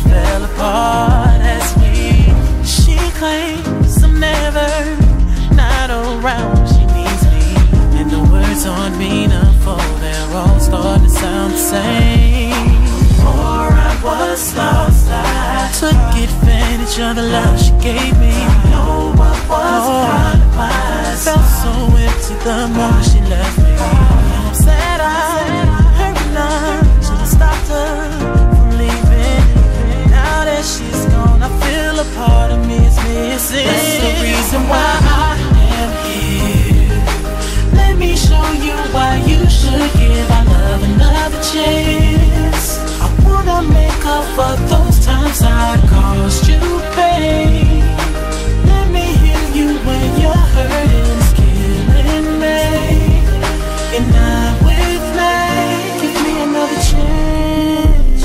fell apart as we. She claims I'm never not around when she needs me, and the words aren't meaningful, they're all starting to sound the same. Before I was lost, I took advantage of the love she gave me. I know what was in front of my eyes. Felt so empty the moment she left me. I'm sad I hurt enough, should've stopped her from leaving. Now that she's gone, I feel a part of me is missing. That's the reason why I am here. Let me show you why you should give our love another chance. I wanna make up for those times I caused you pain. Let me heal you when you're hurting, it's killing me. You're not with me, give me another chance.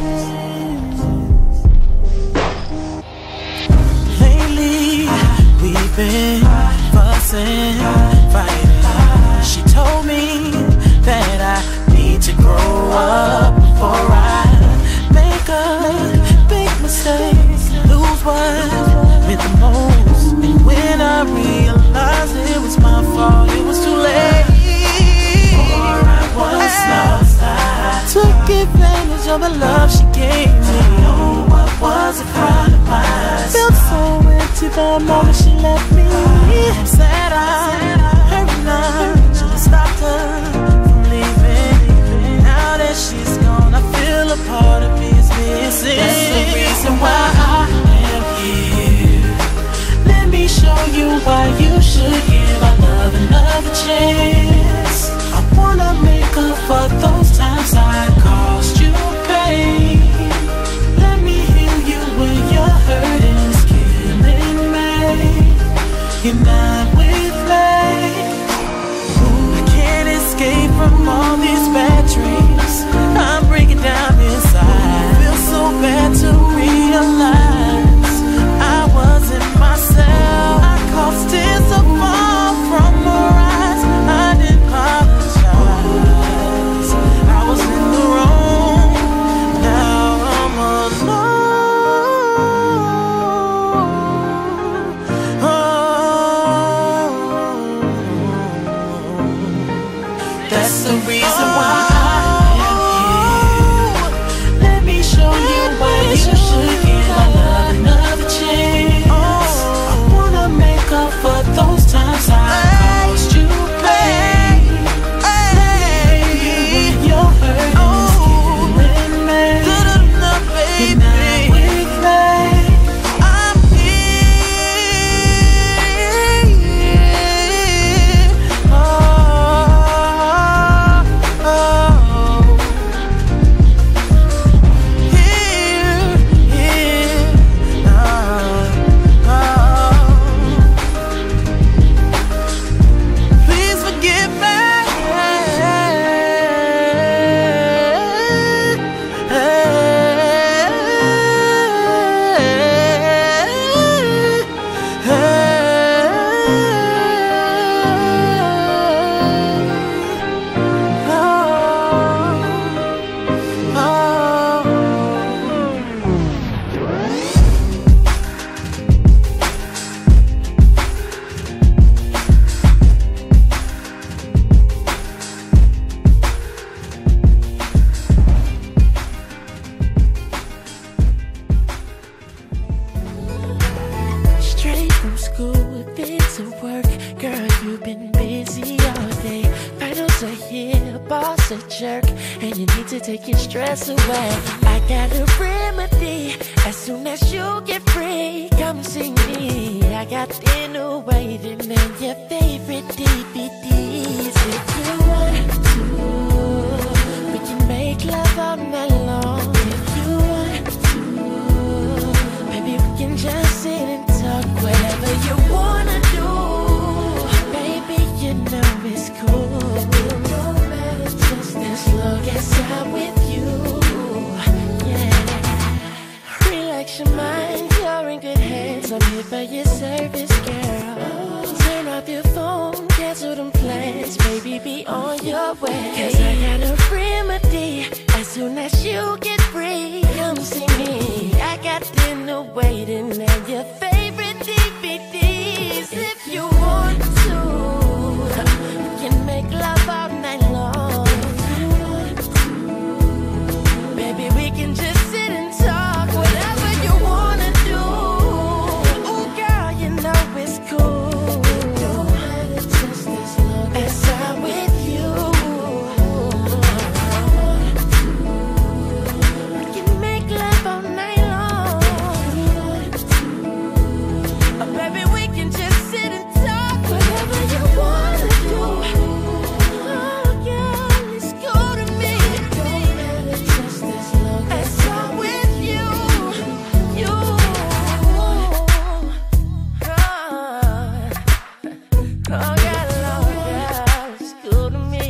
Lately, we've been fussing, fighting. She told me that I need to grow up before I make a big mistake, lose what meant the most. And when I realized it was my fault, it was too late. Before I was lost, I took advantage of the love she gave me. I know what was in front of my eyes. Felt so empty the moment she left me. I'm sad I hurt enough, should've stopped her from leaving. Now that she's gone, I feel a part of me is missing. That's the reason why I am here. Let me show you why you should give our love another chance. I wanna make up for those times I caused you pain. Let me heal you when you're hurting, it's killing me. You're not with me. Ooh, I can't escape from all these bad dreams. I'm breaking down inside. Feels so bad to realize I wasn't myself. I caused tears to fall from her eyes. I didn't apologize, I was in the wrong. Now I'm alone. Oh, that's the reason why take your stress away. I got a remedy. As soon as you get free, come see me. I got dinner waiting and your favorite DVDs. If you want to, we can make love all night long. If you want to, baby, we can just sit and talk. Whatever you wanna do, baby, you know it's cool. No matter, just as long as I'm with you. Yeah, relax your mind, you're in good hands. I'm here for your service, girl. Turn off your phone, cancel them plans. Baby, be on your way. 'Cause I got a remedy. As soon as you get free, come see me. waiting and your favorite DVDs. If you want to, we can make love all night long. Baby, we can just sit and talk, whatever you wanna do. Ooh, girl, you know it's cool. Don't matter just as long as I'm with you. We can make love all night long. Oh, baby, we can just sit and talk, whatever you wanna do. Oh, girl, it's cool to me. Don't matter just as long as I'm with you. You. Oh, girl, it's cool to me.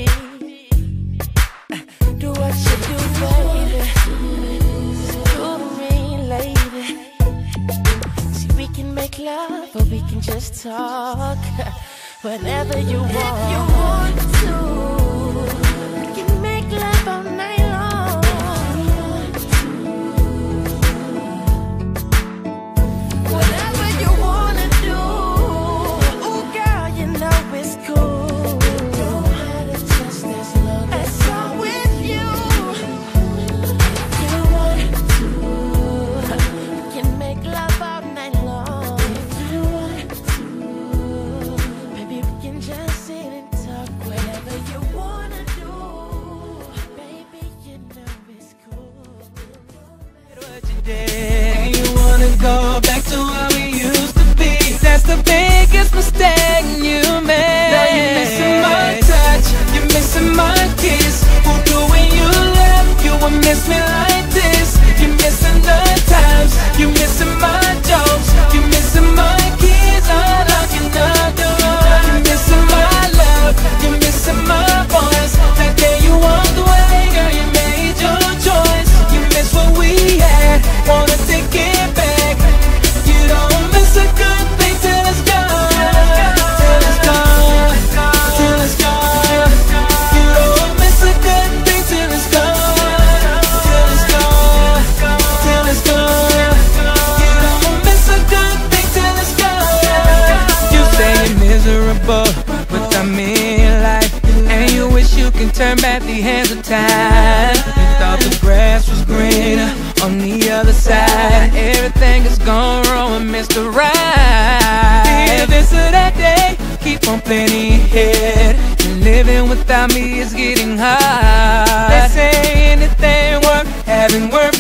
Do what you do, baby. It's cool to me, lady. See, we can make love or we can just talk. Whatever you want. If you want to, we can make love all night long. Whatever you wanna do. Ooh, girl, you know it's cool. Don't matter just as long as I'm with you. You want to, we can make love all night long. You want to, baby, we can just sit and talk. Whatever you wanna do, baby, you know it's cool. What you did, and you wanna go back to how we used to be. That's the biggest mistake you made. Now you're missing my touch, you're missing my kiss. Who knew when you left you would miss me like this? You're missing the times, you're missing my jokes, you're missing my kids unlocking the door. You're missing my love, you're missing my voice. That day you walked away, girl, you made your choice. You miss what we had, wanna take it back. You don't miss a good thing till it's gone. Till it's gone, till it's gone. You don't miss a good thing till it's gone. Till it's gone, till it's gone. You don't miss a good thing till it's gone. You say you're miserable without me in life, and you wish you can turn back the hands of time. You thought the grass was greener on the other side. Everything is gone wrong with Mr. Right. Either this or that day, keep on planning in your head. And living without me is getting hard. They say anything worth having worth